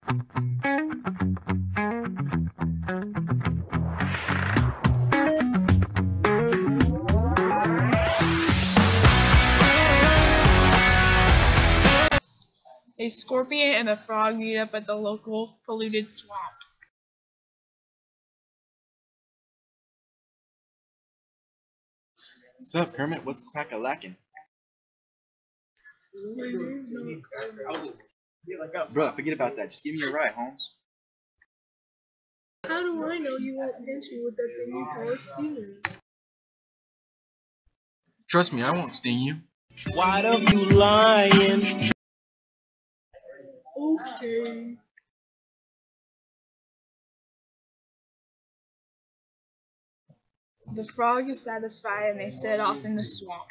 A scorpion and a frog meet up at the local polluted swamp. What's up, Kermit? What's crack-a-lackin'? Bruh, forget about that. Just give me a ride, Holmes. How do I know you won't pinch me with that thing you call a stinger? Trust me, I won't sting you. Why don't you lying? Okay. The frog is satisfied and they set off in the swamp.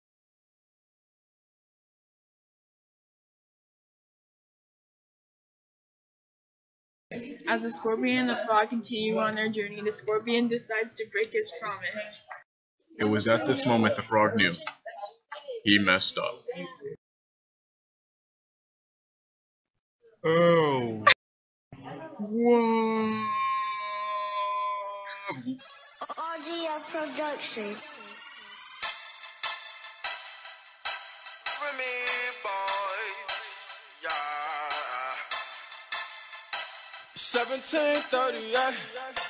As the scorpion and the frog continue on their journey, the scorpion decides to break his promise. It was at this moment the frog knew. He messed up. Oh. Whoa. RGO production. Remy boys, yeah. 1738.